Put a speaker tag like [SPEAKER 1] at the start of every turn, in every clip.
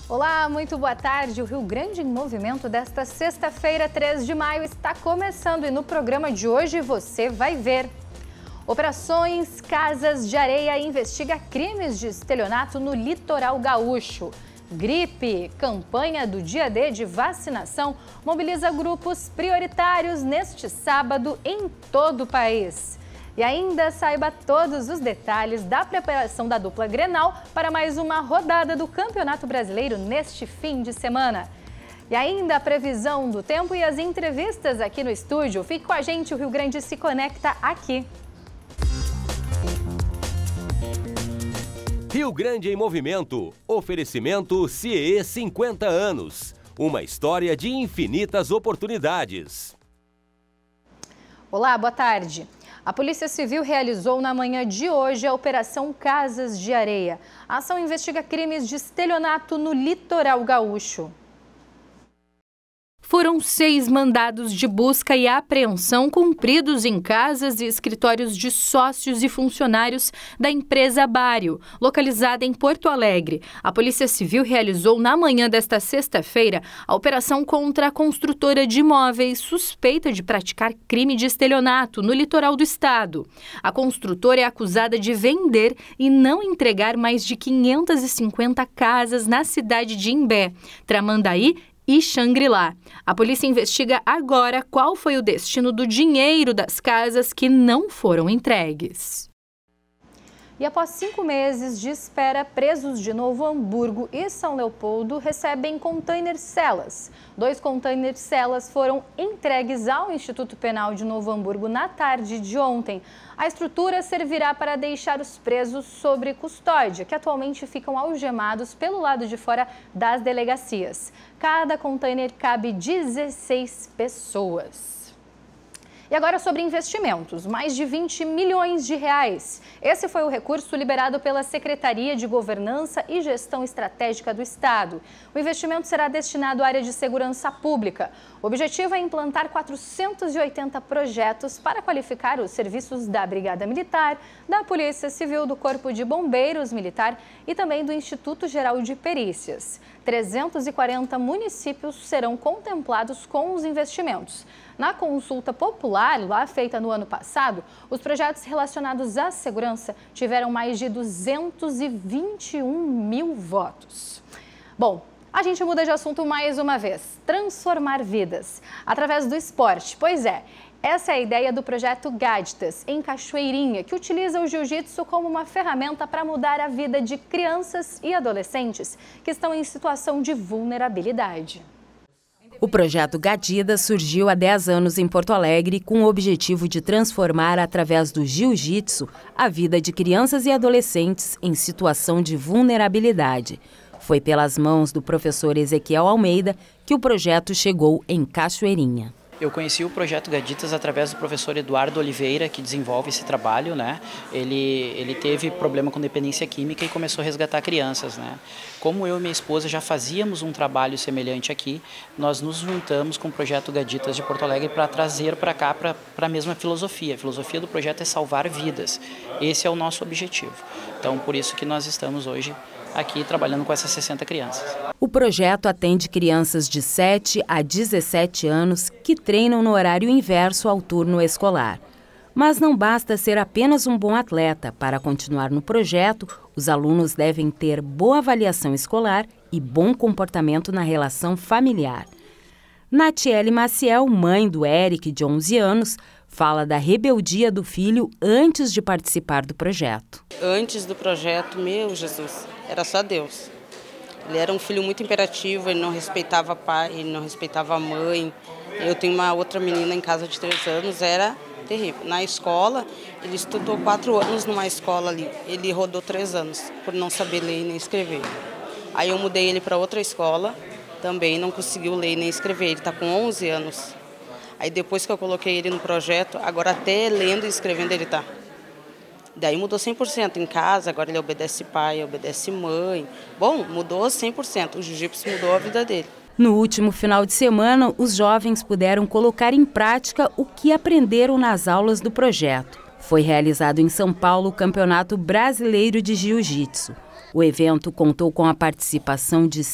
[SPEAKER 1] Olá, muito boa tarde. O Rio Grande em Movimento desta sexta-feira, 3 de maio, está começando e no programa de hoje você vai ver. Operações Casas de Areia investiga crimes de estelionato no litoral gaúcho. Gripe, campanha do Dia D de vacinação, mobiliza grupos prioritários neste sábado em todo o país. E ainda saiba todos os detalhes da preparação da dupla Grenal para mais uma rodada do Campeonato Brasileiro neste fim de semana. E ainda a previsão do tempo e as entrevistas aqui no estúdio. Fique com a gente, o Rio Grande se conecta aqui.
[SPEAKER 2] Rio Grande em Movimento. Oferecimento CIE 50 anos. Uma história de infinitas oportunidades.
[SPEAKER 1] Olá, boa tarde. A Polícia Civil realizou na manhã de hoje a Operação Casas de Areia. A ação investiga crimes de estelionato no litoral gaúcho. Foram 6 mandados de busca e apreensão cumpridos em casas e escritórios de sócios e funcionários da empresa Bário, localizada em Porto Alegre. A Polícia Civil realizou na manhã desta sexta-feira a operação contra a construtora de imóveis suspeita de praticar crime de estelionato no litoral do estado. A construtora é acusada de vender e não entregar mais de 550 casas na cidade de Imbé, Tramandaí e Xangri-Lá. A polícia investiga agora qual foi o destino do dinheiro das casas que não foram entregues. E após 5 meses de espera, presos de Novo Hamburgo e São Leopoldo recebem container-celas. 2 container-celas foram entregues ao Instituto Penal de Novo Hamburgo na tarde de ontem. A estrutura servirá para deixar os presos sob custódia, que atualmente ficam algemados pelo lado de fora das delegacias. Cada container cabe 16 pessoas. E agora sobre investimentos, mais de 20 milhões de reais. Esse foi o recurso liberado pela Secretaria de Governança e Gestão Estratégica do Estado. O investimento será destinado à área de segurança pública. O objetivo é implantar 480 projetos para qualificar os serviços da Brigada Militar, da Polícia Civil, do Corpo de Bombeiros Militar e também do Instituto Geral de Perícias. 340 municípios serão contemplados com os investimentos. Na consulta popular, lá feita no ano passado, os projetos relacionados à segurança tiveram mais de 221 mil votos. Bom, a gente muda de assunto mais uma vez. Transformar vidas através do esporte. Pois é, essa é a ideia do projeto Gaditas, em Cachoeirinha, que utiliza o jiu-jitsu como uma ferramenta para mudar a vida de crianças e adolescentes que estão em situação de vulnerabilidade.
[SPEAKER 3] O projeto Gaditas surgiu há 10 anos em Porto Alegre com o objetivo de transformar, através do jiu-jitsu, a vida de crianças e adolescentes em situação de vulnerabilidade. Foi pelas mãos do professor Ezequiel Almeida que o projeto chegou em Cachoeirinha.
[SPEAKER 4] Eu conheci o projeto Gaditas através do professor Eduardo Oliveira, que desenvolve esse trabalho, né? Ele teve problema com dependência química e começou a resgatar crianças, né? Como eu e minha esposa já fazíamos um trabalho semelhante aqui, nós nos juntamos com o projeto Gaditas de Porto Alegre para trazer para cá para a mesma filosofia. A filosofia do projeto é salvar vidas. Esse é o nosso objetivo. Então, por isso que nós estamos hoje aqui trabalhando com essas 60 crianças.
[SPEAKER 3] O projeto atende crianças de 7 a 17 anos que treinam no horário inverso ao turno escolar. Mas não basta ser apenas um bom atleta. Para continuar no projeto, os alunos devem ter boa avaliação escolar e bom comportamento na relação familiar. Natiele Maciel, mãe do Eric, de 11 anos, fala da rebeldia do filho antes de participar do projeto.
[SPEAKER 5] Antes do projeto, meu Jesus, era só Deus. Ele era um filho muito imperativo, ele não respeitava pai, ele não respeitava a mãe. Eu tenho uma outra menina em casa de 3 anos, era terrível. Na escola, ele estudou 4 anos numa escola ali, ele rodou 3 anos por não saber ler nem escrever. Aí eu mudei ele para outra escola, também não conseguiu ler nem escrever, ele está com 11 anos. Aí depois que eu coloquei ele no projeto, agora até lendo e escrevendo ele está. Daí mudou 100% em casa, agora ele obedece pai, obedece mãe. Bom, mudou 100%, o jiu-jitsu mudou a vida dele.
[SPEAKER 3] No último final de semana, os jovens puderam colocar em prática o que aprenderam nas aulas do projeto. Foi realizado em São Paulo o Campeonato Brasileiro de Jiu-Jitsu. O evento contou com a participação de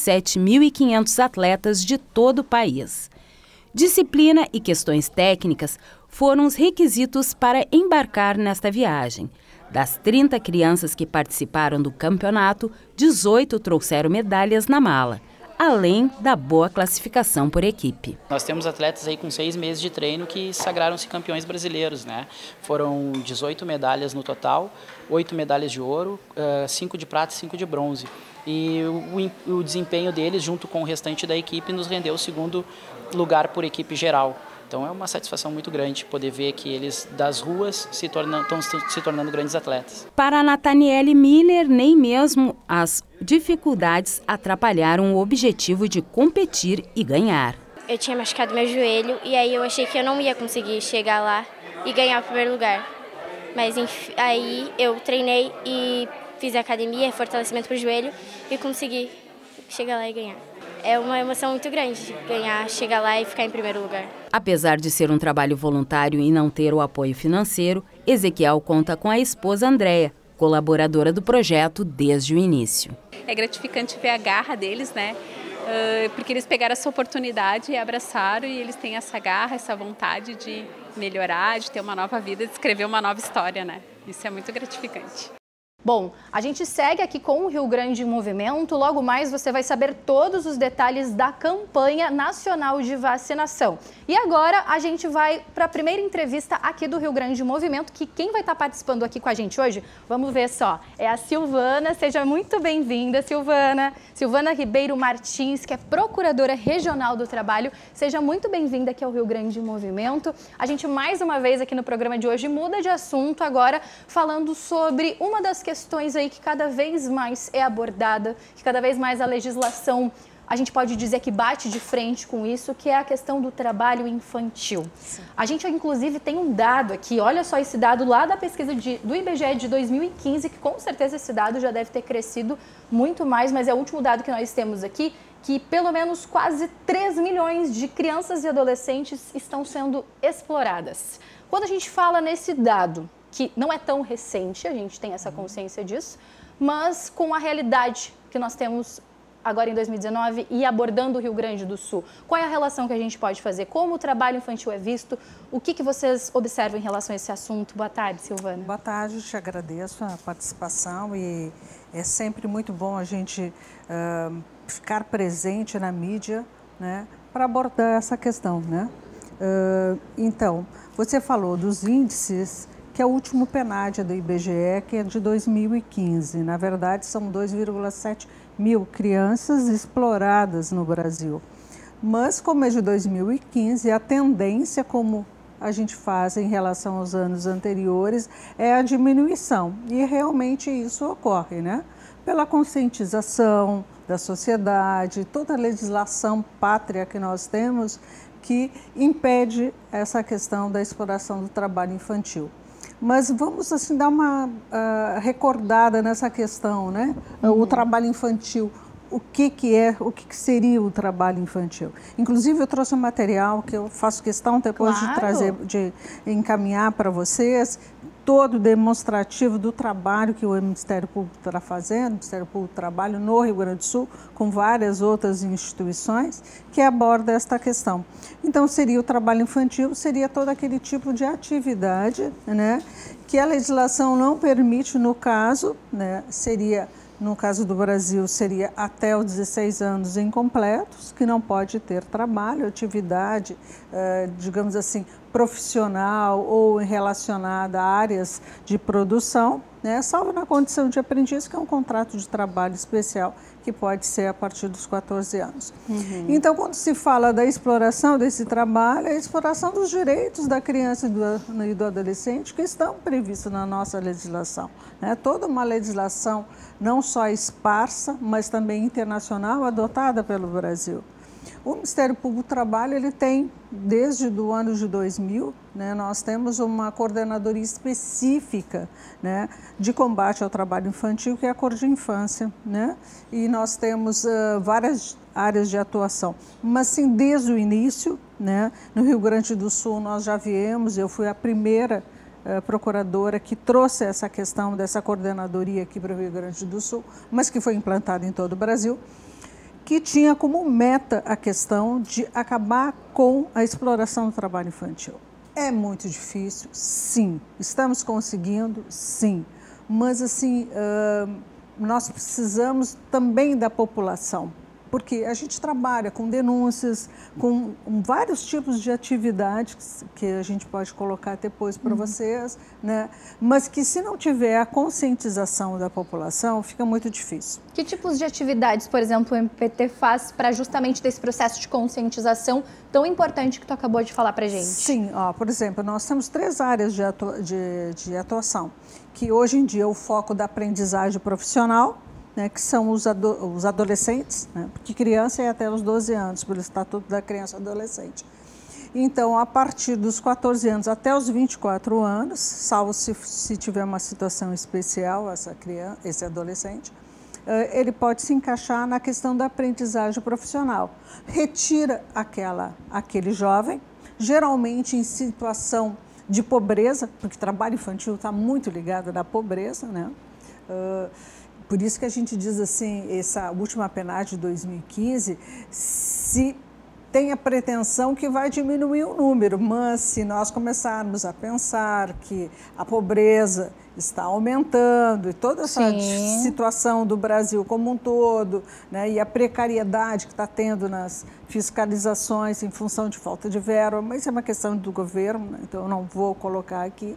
[SPEAKER 3] 7.500 atletas de todo o país. Disciplina e questões técnicas foram os requisitos para embarcar nesta viagem. Das 30 crianças que participaram do campeonato, 18 trouxeram medalhas na mala, além da boa classificação por equipe.
[SPEAKER 4] Nós temos atletas aí com 6 meses de treino que sagraram-se campeões brasileiros, né? Foram 18 medalhas no total, 8 medalhas de ouro, 5 de prata e 5 de bronze. E o desempenho deles, junto com o restante da equipe, nos rendeu o 2º lugar por equipe geral. Então é uma satisfação muito grande poder ver que eles das ruas estão se tornando grandes atletas.
[SPEAKER 3] Para a Nathaniele Miller, nem mesmo as dificuldades atrapalharam o objetivo de competir e ganhar.
[SPEAKER 6] Eu tinha machucado meu joelho e aí eu achei que eu não ia conseguir chegar lá e ganhar o primeiro lugar. Mas enfim, aí eu treinei e fiz academia, fortalecimento para o joelho e consegui chegar lá e ganhar. É uma emoção muito grande ganhar, chegar lá e ficar em primeiro lugar.
[SPEAKER 3] Apesar de ser um trabalho voluntário e não ter o apoio financeiro, Ezequiel conta com a esposa Andréia, colaboradora do projeto desde o início.
[SPEAKER 7] É gratificante ver a garra deles, né? Porque eles pegaram essa oportunidade e abraçaram, e eles têm essa garra, essa vontade de melhorar, de ter uma nova vida, de escrever uma nova história, né? Isso é muito gratificante.
[SPEAKER 1] Bom, a gente segue aqui com o Rio Grande em Movimento. Logo mais você vai saber todos os detalhes da campanha nacional de vacinação. E agora a gente vai para a primeira entrevista aqui do Rio Grande em Movimento, que quem vai estar participando aqui com a gente hoje, vamos ver só, é a Silvana. Seja muito bem-vinda, Silvana. Silvana Ribeiro Martins, que é Procuradora Regional do Trabalho. Seja muito bem-vinda aqui ao Rio Grande em Movimento. A gente mais uma vez aqui no programa de hoje muda de assunto agora, falando sobre uma das questões aí que cada vez mais é abordada, que cada vez mais a legislação, a gente pode dizer que bate de frente com isso, que é a questão do trabalho infantil. Sim. A gente, inclusive, tem um dado aqui, olha só esse dado lá da pesquisa do IBGE de 2015, que com certeza esse dado já deve ter crescido muito mais, mas é o último dado que nós temos aqui, que pelo menos quase 3 milhões de crianças e adolescentes estão sendo exploradas. Quando a gente fala nesse dado, que não é tão recente, a gente tem essa consciência disso, mas com a realidade que nós temos agora em 2019 e abordando o Rio Grande do Sul, qual é a relação que a gente pode fazer? Como o trabalho infantil é visto? O que vocês observam em relação a esse assunto? Boa tarde, Silvana.
[SPEAKER 8] Boa tarde, te agradeço a participação e é sempre muito bom a gente ficar presente na mídia, né, para abordar essa questão, né? Então, você falou dos índices, que é o último PNAD do IBGE, que é de 2015. Na verdade, são 2,7 mil crianças exploradas no Brasil. Mas, como é de 2015, a tendência, como a gente faz em relação aos anos anteriores, é a diminuição. E realmente isso ocorre, né? Pela conscientização da sociedade, toda a legislação pátria que nós temos que impede essa questão da exploração do trabalho infantil. Mas vamos assim dar uma recordada nessa questão, né? O trabalho infantil, o que seria o trabalho infantil? Inclusive eu trouxe um material que eu faço questão depois de trazer, de encaminhar para vocês, todo demonstrativo do trabalho que o Ministério Público está fazendo, o Ministério Público do Trabalho no Rio Grande do Sul, com várias outras instituições, que aborda esta questão. Então, seria o trabalho infantil, seria todo aquele tipo de atividade, né, que a legislação não permite no caso, né, seria... No caso do Brasil, seria até os 16 anos incompletos, que não pode ter trabalho, atividade, digamos assim, profissional ou relacionada a áreas de produção, né, salvo na condição de aprendiz, que é um contrato de trabalho especial, que pode ser a partir dos 14 anos. Uhum. Então, quando se fala da exploração desse trabalho, é a exploração dos direitos da criança e do adolescente que estão previstos na nossa legislação, né? Toda uma legislação não só esparsa, mas também internacional, adotada pelo Brasil. O Ministério Público do Trabalho, ele tem, desde o ano de 2000, né, nós temos uma coordenadoria específica, né, de combate ao trabalho infantil, que é a Cor de Infância, né, e nós temos várias áreas de atuação. Mas, sim, desde o início, né, no Rio Grande do Sul, nós já viemos, eu fui a primeira procuradora que trouxe essa questão dessa coordenadoria aqui para o Rio Grande do Sul, mas que foi implantada em todo o Brasil, que tinha como meta a questão de acabar com a exploração do trabalho infantil. É muito difícil, sim. Estamos conseguindo, sim. Mas, assim, nós precisamos também da população, porque a gente trabalha com denúncias, com vários tipos de atividades que a gente pode colocar depois para vocês, né? Mas que se não tiver a conscientização da população, fica muito difícil.
[SPEAKER 9] Que tipos de atividades, por exemplo, o MPT faz para justamente desse processo de conscientização tão importante que tu acabou de falar para a gente?
[SPEAKER 8] Sim, por exemplo, nós temos 3 áreas de atuação, que hoje em dia é o foco da aprendizagem profissional, né, que são os adolescentes, né, porque criança é até os 12 anos, pelo Estatuto da Criança e Adolescente. Então, a partir dos 14 anos até os 24 anos, salvo se tiver uma situação especial, esse adolescente, ele pode se encaixar na questão da aprendizagem profissional. Retira aquele jovem, geralmente em situação de pobreza, porque trabalho infantil está muito ligado à pobreza, né? Por isso que a gente diz assim, essa última PNAD de 2015, se tem a pretensão que vai diminuir o número, mas se nós começarmos a pensar que a pobreza está aumentando e toda essa situação do Brasil como um todo, né, e a precariedade que está tendo nas fiscalizações em função de falta de verba, mas é uma questão do governo, né, então eu não vou colocar aqui,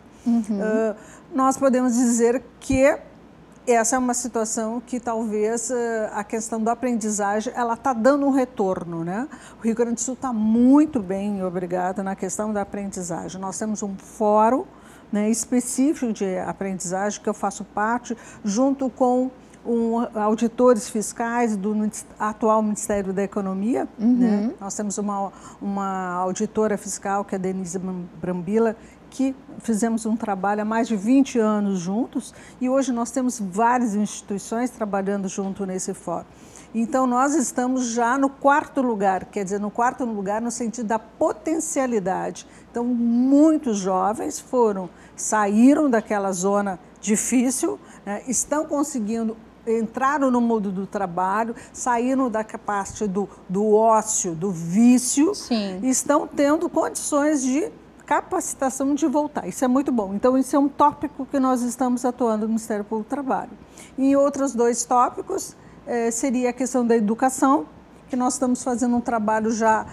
[SPEAKER 8] nós podemos dizer que essa é uma situação que talvez a questão da aprendizagem, ela está dando um retorno, né? O Rio Grande do Sul está muito bem, obrigada, na questão da aprendizagem. Nós temos um fórum, né, específico de aprendizagem, que eu faço parte, junto com auditores fiscais do atual Ministério da Economia. Né? Nós temos uma auditora fiscal, que é a Denise Brambila, que fizemos um trabalho há mais de 20 anos juntos e hoje nós temos várias instituições trabalhando junto nesse fórum. Então, nós estamos já no 4º lugar, quer dizer, no 4º lugar no sentido da potencialidade. Então, muitos jovens saíram daquela zona difícil, né, estão conseguindo, entraram no mundo do trabalho, saíram da parte do ócio, do vício, e estão tendo condições de capacitação de voltar. Isso é muito bom. Então, isso é um tópico que nós estamos atuando no Ministério Público do Trabalho. E outros 2 tópicos seria a questão da educação, que nós estamos fazendo um trabalho já,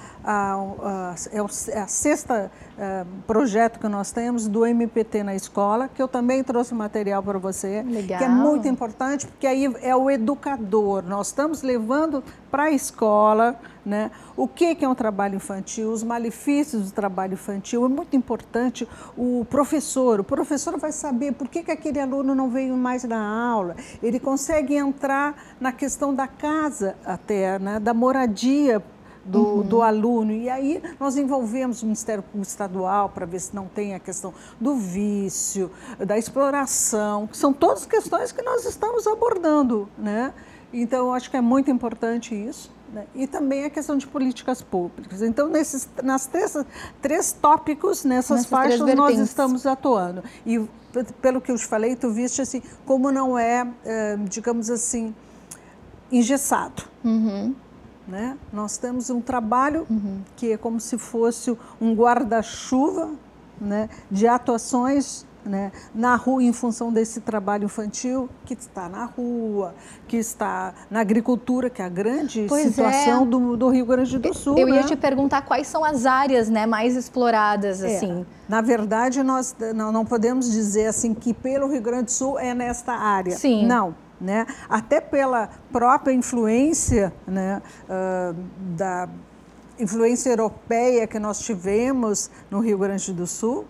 [SPEAKER 8] é o 6º projeto que nós temos do MPT na escola, que eu também trouxe material para você,
[SPEAKER 9] Legal.
[SPEAKER 8] Que é muito importante, porque aí é o educador. Nós estamos levando para a escola, né, o que é um trabalho infantil, os malefícios do trabalho infantil. É muito importante o professor vai saber por que aquele aluno não veio mais na aula. Ele consegue entrar na questão da casa até, né, da moradia do aluno. E aí nós envolvemos o Ministério Público Estadual para ver se não tem a questão do vício, da exploração, que são todas questões que nós estamos abordando, né? Então, eu acho que é muito importante isso, né? E também a questão de políticas públicas. Então, nas 3 tópicos, nessas faixas, nós estamos atuando. E, pelo que eu te falei, tu viste assim, como não é, digamos assim, engessado. Né? Nós temos um trabalho que é como se fosse um guarda-chuva, né, de atuações, né, na rua, em função desse trabalho infantil que está na rua, que está na agricultura, que é a grande situação do Rio Grande do Sul.
[SPEAKER 9] Eu ia te perguntar quais são as áreas, né, mais exploradas, assim.
[SPEAKER 8] Na verdade, nós não podemos dizer assim que pelo Rio Grande do Sul é nesta área.
[SPEAKER 9] Sim.
[SPEAKER 8] Não. Né? Até pela própria influência, né, da influência europeia que nós tivemos no Rio Grande do Sul,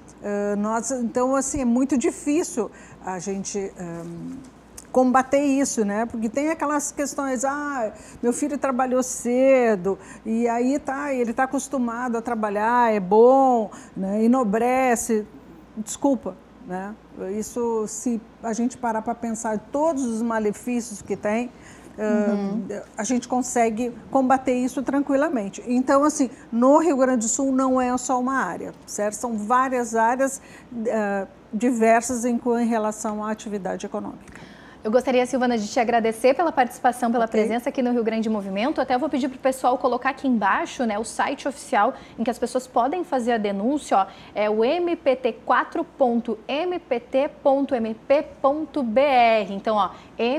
[SPEAKER 8] então, assim, é muito difícil a gente combater isso, né? Porque tem aquelas questões, meu filho trabalhou cedo e aí ele está acostumado a trabalhar, é bom, né? Enobrece, desculpa, né? Isso, se a gente parar para pensar todos os malefícios que tem, a gente consegue combater isso tranquilamente. Então, assim, no Rio Grande do Sul não é só uma área, certo? São várias áreas diversas em relação à atividade econômica.
[SPEAKER 9] Eu gostaria, Silvana, de te agradecer pela participação, pela presença aqui no Rio Grande Movimento. Até vou pedir para o pessoal colocar aqui embaixo, né, o site oficial em que as pessoas podem fazer a denúncia. Ó, é o mpt4.mpt.mp.br. Então, ó,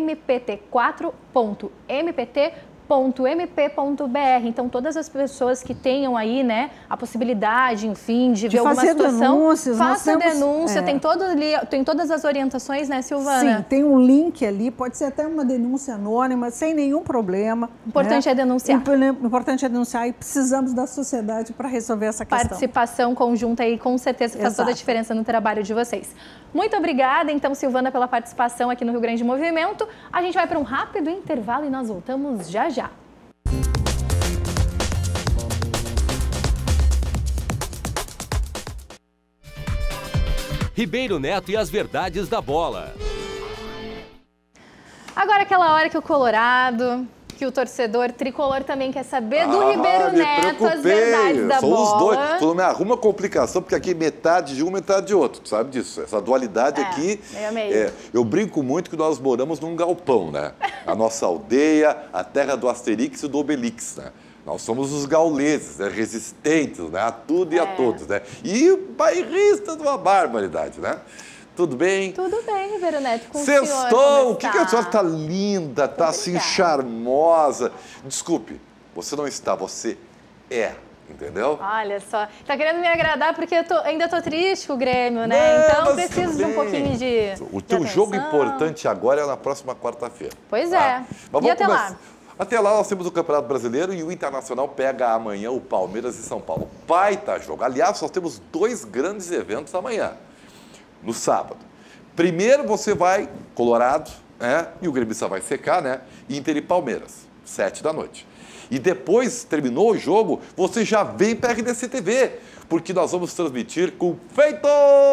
[SPEAKER 9] mpt4.mpt.mp.br. Então, todas as pessoas que tenham aí, né, a possibilidade, enfim, de ver alguma situação, faça denúncia, tem todas as orientações, né, Silvana?
[SPEAKER 8] Sim, tem um link ali, pode ser até uma denúncia anônima, sem nenhum problema.
[SPEAKER 9] O importante é denunciar.
[SPEAKER 8] O importante é denunciar e precisamos da sociedade para resolver essa questão.
[SPEAKER 9] Participação conjunta aí, com certeza faz toda a diferença no trabalho de vocês. Muito obrigada, então, Silvana, pela participação aqui no Rio Grande Movimento. A gente vai para um rápido intervalo e nós voltamos já já.
[SPEAKER 2] Ribeiro Neto e as verdades da bola.
[SPEAKER 9] Agora aquela hora que o Colorado, que o torcedor tricolor também quer saber do Ribeiro Neto, as verdades da bola.
[SPEAKER 10] São os dois. Falou, me arruma complicação, porque aqui metade de um, metade de outro. Tu sabe disso? Essa dualidade aqui. Eu brinco muito que nós moramos num galpão, né? A nossa aldeia, a terra do Asterix e do Obelix, né? Nós somos os gauleses, né? Resistentes, né? A tudo e a todos, né? E bairristas de uma barbaridade, né? Tudo bem?
[SPEAKER 9] Tudo bem, Ribeiro Neto, com
[SPEAKER 10] Sextou! O que a senhora está linda, está assim charmosa. Desculpe, você não está, você é, entendeu?
[SPEAKER 9] Olha só, tá querendo me agradar porque eu ainda tô triste com o Grêmio, né? Então preciso de um pouquinho de
[SPEAKER 10] O teu jogo importante agora é na próxima quarta-feira.
[SPEAKER 9] Pois é. E até lá?
[SPEAKER 10] Até lá nós temos o Campeonato Brasileiro e o Internacional pega amanhã o Palmeiras e São Paulo. Baita jogo. Aliás, nós temos dois grandes eventos amanhã, no sábado. Primeiro você vai, Colorado, né? E o gremista vai secar, né? Inter e Palmeiras, 7 da noite. E depois, terminou o jogo, você já vem para a RDC TV, porque nós vamos transmitir com feito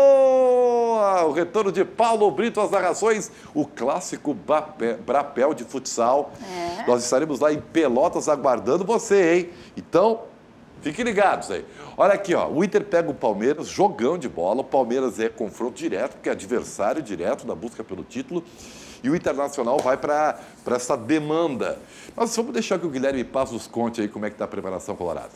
[SPEAKER 10] o retorno de Paulo Brito às narrações, o clássico Brapel de futsal. Nós estaremos lá em Pelotas aguardando você, hein? Então, fiquem ligados aí. Olha aqui, ó, o Inter pega o Palmeiras, jogão de bola, o Palmeiras é confronto direto, porque é adversário direto na busca pelo título, e o Internacional vai para essa demanda. Mas vamos deixar que o Guilherme Paz nos conte aí como é que está a preparação colorada.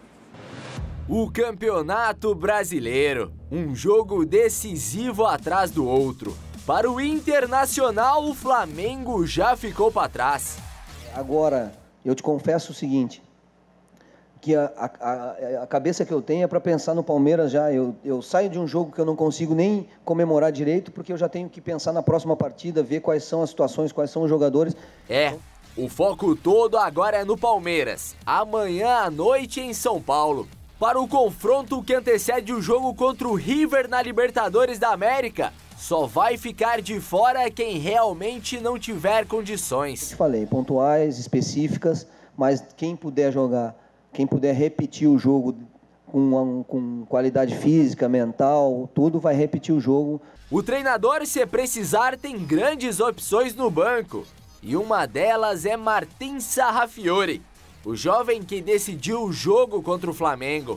[SPEAKER 11] O Campeonato Brasileiro, um jogo decisivo atrás do outro. Para o Internacional, o Flamengo já ficou para trás.
[SPEAKER 12] Agora, eu te confesso o seguinte, que a cabeça que eu tenho é para pensar no Palmeiras já. Eu saio de um jogo que eu não consigo nem comemorar direito, porque eu já tenho que pensar na próxima partida, ver quais são as situações, quais são os jogadores.
[SPEAKER 11] O foco todo agora é no Palmeiras, amanhã à noite em São Paulo. Para o confronto que antecede o jogo contra o River na Libertadores da América, só vai ficar de fora quem realmente não tiver condições.
[SPEAKER 12] Falei, pontuais, específicas, mas quem puder jogar, quem puder repetir o jogo com qualidade física, mental, tudo vai repetir o jogo.
[SPEAKER 11] O treinador, se precisar, tem grandes opções no banco. E uma delas é Martín Sarrafiore, o jovem que decidiu o jogo contra o Flamengo.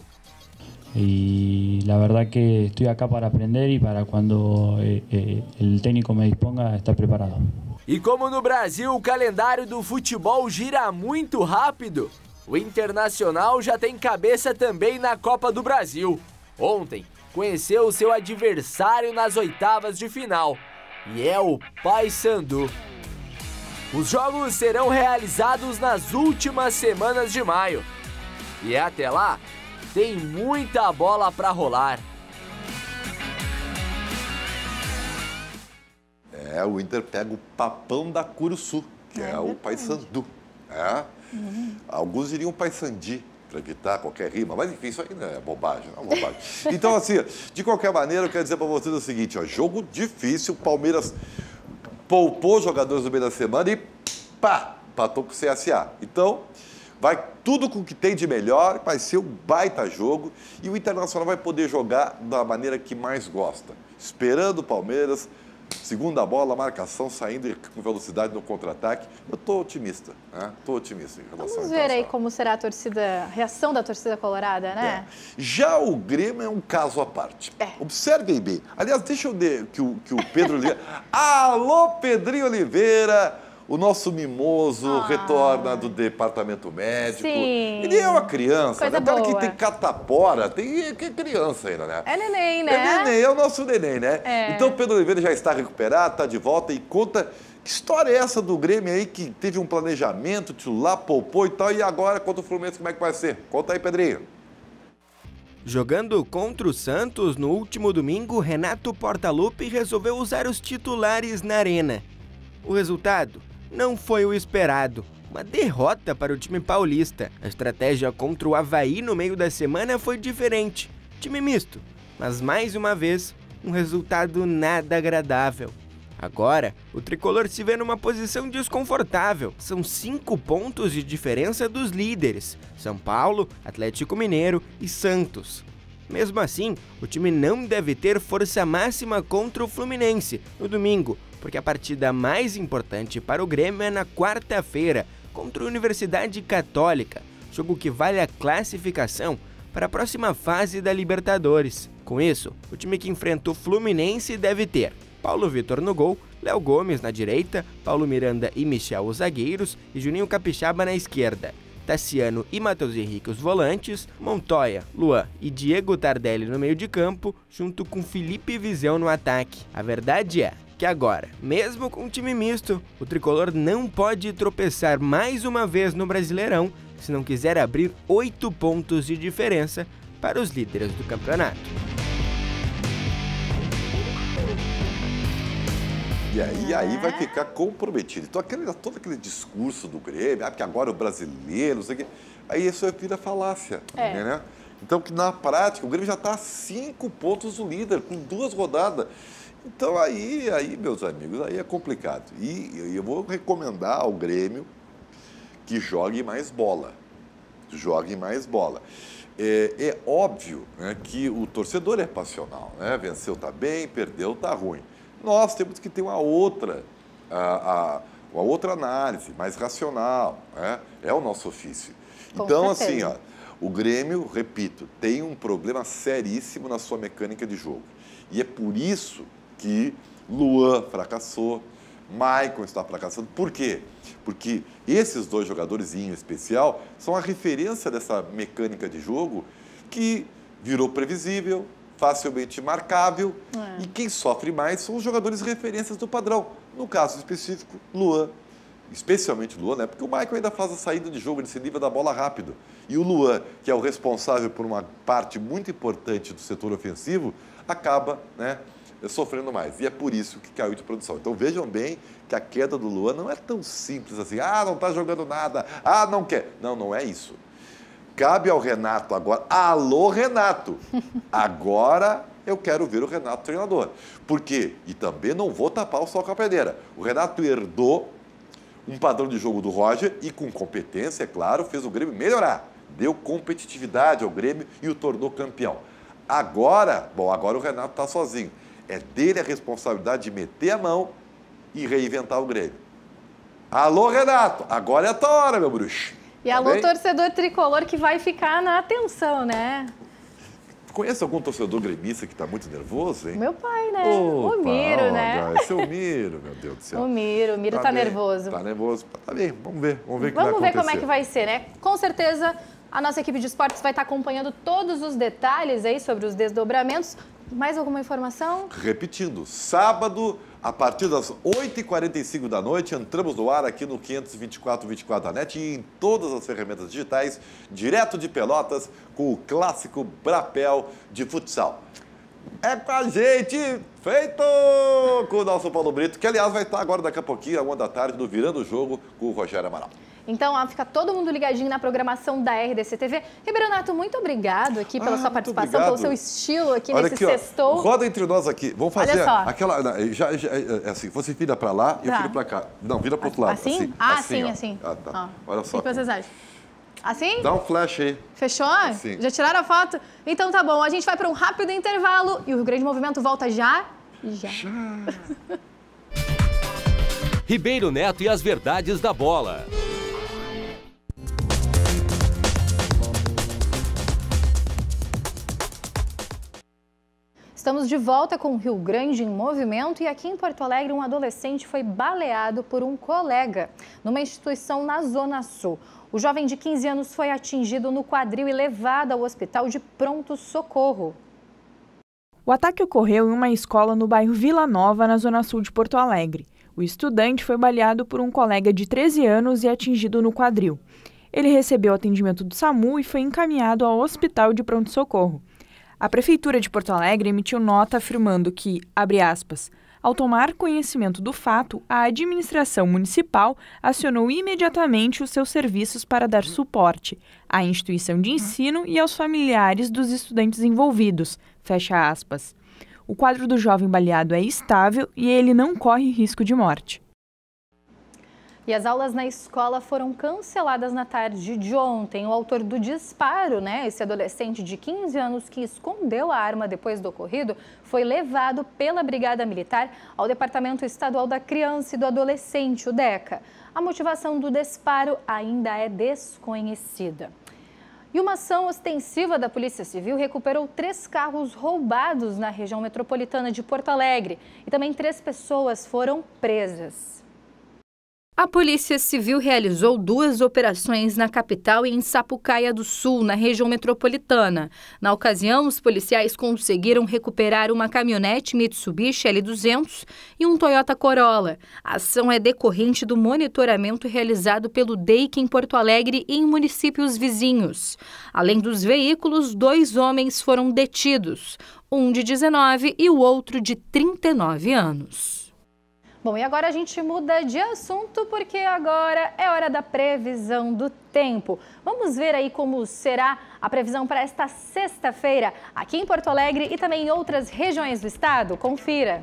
[SPEAKER 13] Y la verdad que estoy acá para aprender y para cuando el técnico me disponga estar preparado.
[SPEAKER 11] E como no Brasil o calendário do futebol gira muito rápido, o Internacional já tem cabeça também na Copa do Brasil. Ontem conheceu o seu adversário nas oitavas de final, e é o Paysandu. Os jogos serão realizados nas últimas semanas de maio. E até lá, tem muita bola para rolar.
[SPEAKER 10] O Inter pega o papão da Curuçu, que é o Paysandu. Alguns diriam Paysandi, para evitar qualquer rima, mas enfim, isso aí não é bobagem, Então, assim, de qualquer maneira, eu quero dizer para vocês o seguinte, ó, jogo difícil, o Palmeiras poupou jogadores no meio da semana e empatou com o CSA. Então, vai tudo com o que tem de melhor, vai ser um baita jogo e o Internacional vai poder jogar da maneira que mais gosta, esperando o Palmeiras Segunda bola, marcação saindo com velocidade no contra-ataque. Eu estou otimista, né? Estou otimista em relação
[SPEAKER 9] Vamos ver aí como será a reação da torcida colorada, né?
[SPEAKER 10] Já o Grêmio é um caso à parte. Observem bem. Aliás, deixa eu ver que o Pedro Oliveira... Alô, Pedrinho Oliveira! O nosso mimoso retorna do departamento médico.
[SPEAKER 9] Sim.
[SPEAKER 10] Ele é uma criança,
[SPEAKER 9] Coisa
[SPEAKER 10] né? Cara
[SPEAKER 9] boa.
[SPEAKER 10] que tem catapora, tem criança ainda, né?
[SPEAKER 9] É neném, né?
[SPEAKER 10] É neném, é o nosso neném, né? Então o Pedro Oliveira já está recuperado, está de volta e conta que história é essa do Grêmio aí que teve um planejamento, titular, poupou e tal, e agora contra o Fluminense como é que vai ser? Conta aí, Pedrinho.
[SPEAKER 14] Jogando contra o Santos no último domingo, Renato Portaluppi resolveu usar os titulares na arena. O resultado não foi o esperado, uma derrota para o time paulista. A estratégia contra o Avaí no meio da semana foi diferente, time misto, mas mais uma vez, um resultado nada agradável. Agora, o tricolor se vê numa posição desconfortável. São 5 pontos de diferença dos líderes, São Paulo, Atlético Mineiro e Santos. Mesmo assim, o time não deve ter força máxima contra o Fluminense no domingo, porque a partida mais importante para o Grêmio é na quarta-feira, contra a Universidade Católica, jogo que vale a classificação para a próxima fase da Libertadores. Com isso, o time que enfrenta o Fluminense deve ter Paulo Vitor no gol, Léo Gomes na direita, Paulo Miranda e Michel os zagueiros e Juninho Capixaba na esquerda. Tassiano e Matheus Henrique os volantes, Montoya, Luan e Diego Tardelli no meio de campo, junto com Felipe Viseu no ataque. A verdade é que agora, mesmo com um time misto, o tricolor não pode tropeçar mais uma vez no Brasileirão se não quiser abrir 8 pontos de diferença para os líderes do campeonato.
[SPEAKER 10] E aí vai ficar comprometido. Então, todo aquele discurso do Grêmio, porque agora o brasileiro, não sei o quê, aí isso vira falácia. Né? Então, que na prática, o Grêmio já está a 5 pontos do líder, com 2 rodadas. Então, aí, meus amigos, aí é complicado. E eu vou recomendar ao Grêmio que jogue mais bola. Jogue mais bola. É óbvio, né, que o torcedor é passional, né? Venceu tá bem, perdeu tá ruim. Nós temos que ter uma outra análise, mais racional, né? É o nosso ofício. Então, assim, ó, o Grêmio, repito, tem um problema seríssimo na sua mecânica de jogo. E é por isso que Luan fracassou, Maicon está fracassando. Por quê? Porque esses 2 jogadores em especial são a referência dessa mecânica de jogo que virou previsível, facilmente marcável, e quem sofre mais são os jogadores referências do padrão. No caso específico, Luan. Especialmente Luan, né? Porque o Maicon ainda faz a saída de jogo, ele se livra da bola rápido. E o Luan, que é o responsável por uma parte muito importante do setor ofensivo, acaba, né, sofrendo mais. E é por isso que caiu de produção. Então vejam bem que a queda do Luan não é tão simples assim. Ah, não está jogando nada. Ah, não quer. Não, não é isso. Cabe ao Renato agora. Alô, Renato! Agora eu quero ver o Renato treinador. Por quê? E também não vou tapar o sol com a peneira. O Renato herdou um padrão de jogo do Roger e com competência, é claro, fez o Grêmio melhorar. Deu competitividade ao Grêmio e o tornou campeão. Agora o Renato está sozinho. É dele a responsabilidade de meter a mão e reinventar o Grêmio. Alô, Renato! Agora é a tua hora, meu bruxo.
[SPEAKER 9] E alô, torcedor tricolor que vai ficar na atenção, né?
[SPEAKER 10] Conhece algum torcedor gremista que está muito nervoso, hein?
[SPEAKER 9] Meu pai, né? O Miro, né?
[SPEAKER 10] Esse é o Miro, meu Deus do céu.
[SPEAKER 9] O Miro tá nervoso.
[SPEAKER 10] Tá nervoso. Tá bem, vamos ver o que vai acontecer.
[SPEAKER 9] Vamos ver como é que vai ser, né? Com certeza, a nossa equipe de esportes vai estar acompanhando todos os detalhes aí sobre os desdobramentos. Mais alguma informação?
[SPEAKER 10] Repetindo, sábado, a partir das 8h45 da noite, entramos no ar aqui no 524 da NET e em todas as ferramentas digitais, direto de Pelotas, com o clássico Brapel de futsal. É com a gente, feito com o nosso Paulo Brito, que aliás vai estar agora daqui a pouquinho, às 1 da tarde, no Virando o Jogo, com o Rogério Amaral.
[SPEAKER 9] Então, fica todo mundo ligadinho na programação da RDC TV. Ribeiro, muito obrigado aqui pela sua participação, pelo seu estilo aqui nesse sextou.
[SPEAKER 10] Roda entre nós aqui. Vamos fazer aquela... assim, você vira para lá e eu viro para cá. Não, vira para o outro lado.
[SPEAKER 9] Assim? Assim.
[SPEAKER 10] Ah, tá. Olha só.
[SPEAKER 9] O que vocês acham? Assim?
[SPEAKER 10] Dá um flash aí.
[SPEAKER 9] Fechou?
[SPEAKER 10] Assim.
[SPEAKER 9] Já tiraram a foto? Então tá bom, a gente vai para um rápido intervalo e o Rio Grande Movimento volta já. Já.
[SPEAKER 2] Ribeiro Neto e as verdades da bola.
[SPEAKER 9] Estamos de volta com o Rio Grande em movimento e aqui em Porto Alegre um adolescente foi baleado por um colega numa instituição na Zona Sul. O jovem de 15 anos foi atingido no quadril e levado ao hospital de pronto-socorro.
[SPEAKER 15] O ataque ocorreu em uma escola no bairro Vila Nova, na Zona Sul de Porto Alegre. O estudante foi baleado por um colega de 13 anos e atingido no quadril. Ele recebeu atendimento do SAMU e foi encaminhado ao hospital de pronto-socorro. A Prefeitura de Porto Alegre emitiu nota afirmando que, abre aspas, ao tomar conhecimento do fato, a administração municipal acionou imediatamente os seus serviços para dar suporte à instituição de ensino e aos familiares dos estudantes envolvidos, fecha aspas. O quadro do jovem baleado é estável e ele não corre risco de morte.
[SPEAKER 9] E as aulas na escola foram canceladas na tarde de ontem. O autor do disparo, esse adolescente de 15 anos que escondeu a arma depois do ocorrido, foi levado pela Brigada Militar ao Departamento Estadual da Criança e do Adolescente, o DECA. A motivação do disparo ainda é desconhecida. E uma ação ostensiva da Polícia Civil recuperou 3 carros roubados na região metropolitana de Porto Alegre. E também 3 pessoas foram presas.
[SPEAKER 1] A Polícia Civil realizou 2 operações na capital e em Sapucaia do Sul, na região metropolitana. Na ocasião, os policiais conseguiram recuperar uma caminhonete Mitsubishi L200 e um Toyota Corolla. A ação é decorrente do monitoramento realizado pelo DEIC em Porto Alegre e em municípios vizinhos. Além dos veículos, 2 homens foram detidos, um de 19 e o outro de 39 anos.
[SPEAKER 9] Bom, e agora a gente muda de assunto porque agora é hora da previsão do tempo. Vamos ver aí como será a previsão para esta sexta-feira aqui em Porto Alegre e também em outras regiões do estado. Confira.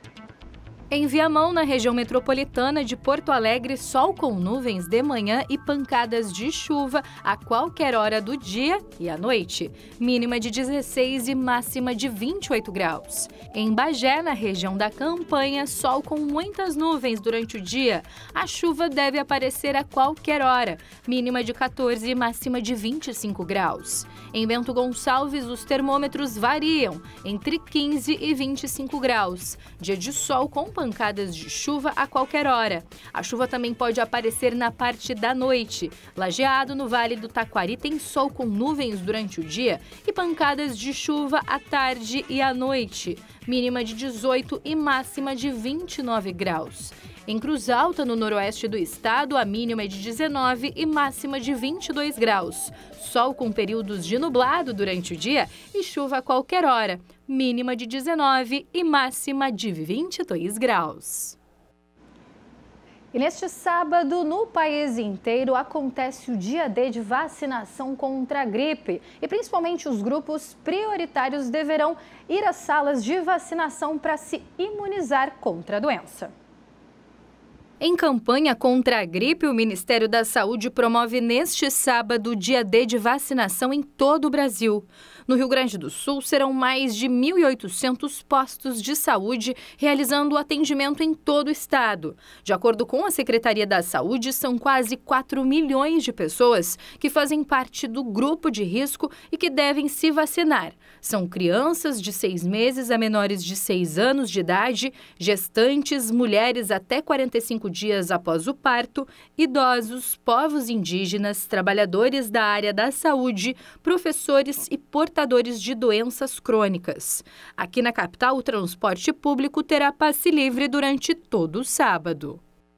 [SPEAKER 1] Em Viamão, na região metropolitana de Porto Alegre, sol com nuvens de manhã e pancadas de chuva a qualquer hora do dia e à noite. Mínima de 16 e máxima de 28 graus. Em Bagé, na região da Campanha, sol com muitas nuvens durante o dia. A chuva deve aparecer a qualquer hora. Mínima de 14 e máxima de 25 graus. Em Bento Gonçalves, os termômetros variam entre 15 e 25 graus. Dia de sol com pancadas de chuva a qualquer hora. A chuva também pode aparecer na parte da noite. Lajeado, no Vale do Taquari, tem sol com nuvens durante o dia e pancadas de chuva à tarde e à noite. Mínima de 18 e máxima de 29 graus. Em Cruz Alta, no noroeste do estado, a mínima é de 19 e máxima de 22 graus. Sol com períodos de nublado durante o dia e chuva a qualquer hora. Mínima de 19 e máxima de 22 graus.
[SPEAKER 9] E neste sábado, no país inteiro, acontece o dia D de vacinação contra a gripe. E principalmente os grupos prioritários deverão ir às salas de vacinação para se imunizar contra a doença.
[SPEAKER 1] Em campanha contra a gripe, o Ministério da Saúde promove neste sábado o dia D de vacinação em todo o Brasil. No Rio Grande do Sul, serão mais de 1.800 postos de saúde realizando o atendimento em todo o estado. De acordo com a Secretaria da Saúde, são quase 4 milhões de pessoas que fazem parte do grupo de risco e que devem se vacinar. São crianças de 6 meses a menores de 6 anos de idade, gestantes, mulheres até 45 dias após o parto, idosos, povos indígenas, trabalhadores da área da saúde, professores e portadores de doenças crônicas. Aqui na capital, o transporte público terá passe livre durante todo o sábado.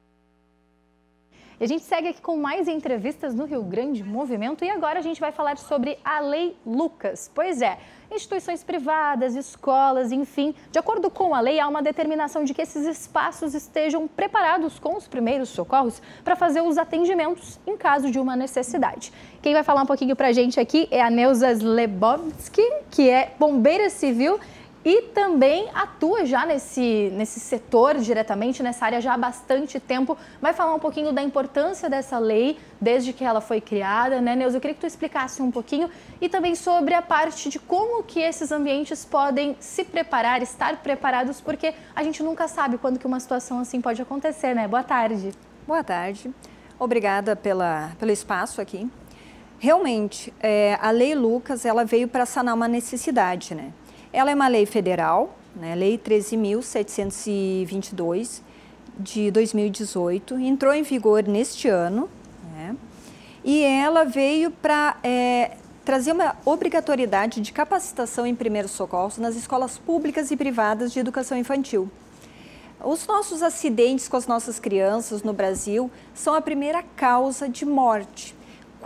[SPEAKER 9] E a gente segue aqui com mais entrevistas no Rio Grande Movimento e agora a gente vai falar sobre a Lei Lucas. Pois é, instituições privadas, escolas, enfim, de acordo com a lei, há uma determinação de que esses espaços estejam preparados com os primeiros socorros para fazer os atendimentos em caso de uma necessidade. Quem vai falar um pouquinho para a gente aqui é a Neuza Slebowski, que é bombeira civil e também atua já nesse setor diretamente, nessa área já há bastante tempo. Vai falar um pouquinho da importância dessa lei desde que ela foi criada, né, Neuza? Eu queria que tu explicasse um pouquinho e também sobre a parte de como que esses ambientes podem se preparar, estar preparados, porque a gente nunca sabe quando que uma situação assim pode acontecer, né? Boa tarde.
[SPEAKER 16] Boa tarde. Obrigada pelo espaço aqui. Realmente, a Lei Lucas, ela veio para sanar uma necessidade, né? Ela é uma lei federal, né? Lei 13.722 de 2018, entrou em vigor neste ano, né? E ela veio para trazer uma obrigatoriedade de capacitação em primeiros socorros nas escolas públicas e privadas de educação infantil. Os nossos acidentes com as nossas crianças no Brasil são a primeira causa de morte.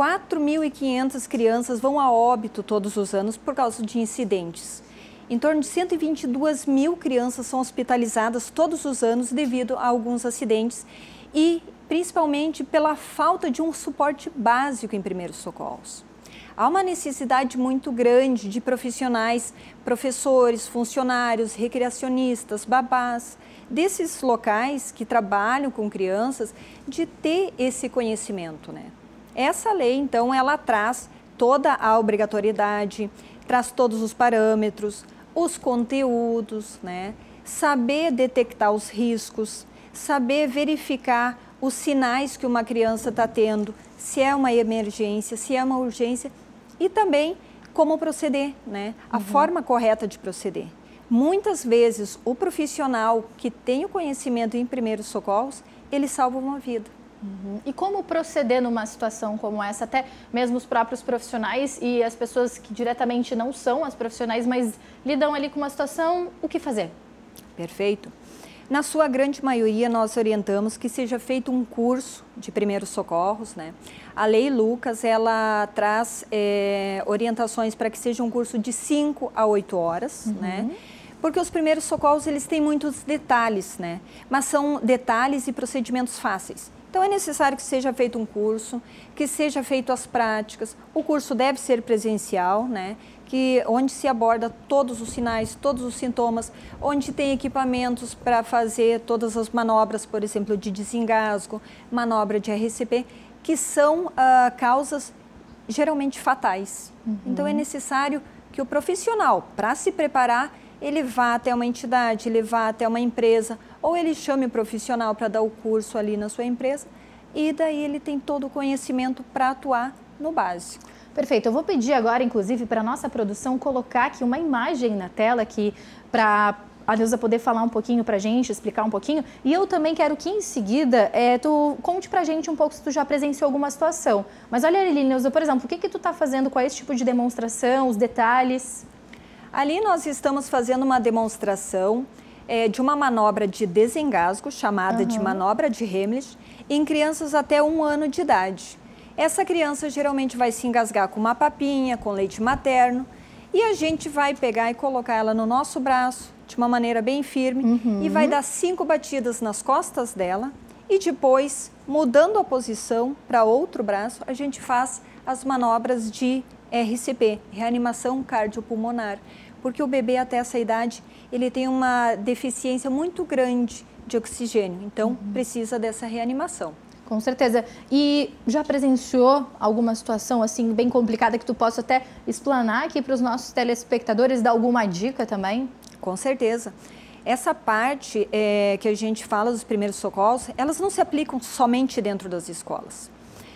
[SPEAKER 16] 4.500 crianças vão a óbito todos os anos por causa de incidentes. Em torno de 122 mil crianças são hospitalizadas todos os anos devido a alguns acidentes e principalmente pela falta de um suporte básico em primeiros socorros. Há uma necessidade muito grande de profissionais, professores, funcionários, recreacionistas, babás, desses locais que trabalham com crianças, de ter esse conhecimento, né? Essa lei, então, ela traz toda a obrigatoriedade, traz todos os parâmetros, os conteúdos, né? Saber detectar os riscos, saber verificar os sinais que uma criança está tendo, se é uma emergência, se é uma urgência, e também como proceder, né? A forma correta de proceder. Muitas vezes, o profissional que tem o conhecimento em primeiros socorros, ele salva uma vida.
[SPEAKER 9] E como proceder numa situação como essa? Até mesmo os próprios profissionais e as pessoas que diretamente não são as profissionais, mas lidam ali com uma situação, o que fazer?
[SPEAKER 16] Perfeito. Na sua grande maioria, nós orientamos que seja feito um curso de primeiros socorros, né? A Lei Lucas, ela traz orientações para que seja um curso de 5 a 8 horas, né? Porque os primeiros socorros, eles têm muitos detalhes, né? Mas são detalhes e procedimentos fáceis. Então, é necessário que seja feito um curso, que seja feito as práticas. O curso deve ser presencial, né? Onde se aborda todos os sinais, todos os sintomas, onde tem equipamentos para fazer todas as manobras, por exemplo, de desengasgo, manobra de RCP, que são causas geralmente fatais. Então, é necessário que o profissional, para se preparar, ele vá até uma entidade, ele vá até uma empresa, ou ele chame o profissional para dar o curso ali na sua empresa, e daí ele tem todo o conhecimento para atuar no básico.
[SPEAKER 9] Perfeito. Eu vou pedir agora, inclusive, para a nossa produção colocar aqui uma imagem na tela aqui para a Neuza poder falar um pouquinho para a gente, explicar um pouquinho. E eu também quero que em seguida tu conte para a gente um pouco se tu já presenciou alguma situação. Mas olha ali, Neuza, por exemplo, o que tu está fazendo com esse tipo de demonstração, os detalhes?
[SPEAKER 16] Ali nós estamos fazendo uma demonstração de uma manobra de desengasgo, chamada de manobra de Heimlich, em crianças até 1 ano de idade. Essa criança geralmente vai se engasgar com uma papinha, com leite materno, e a gente vai pegar e colocar ela no nosso braço, de uma maneira bem firme, e vai dar 5 batidas nas costas dela, e depois, mudando a posição para outro braço, a gente faz as manobras de RCP, reanimação cardiopulmonar, porque o bebê até essa idade, ele tem uma deficiência muito grande de oxigênio, então precisa dessa reanimação.
[SPEAKER 9] Com certeza. E já presenciou alguma situação assim bem complicada que tu possa até explanar aqui para os nossos telespectadores, dar alguma dica também?
[SPEAKER 16] Com certeza. Essa parte que a gente fala dos primeiros socorros, elas não se aplicam somente dentro das escolas.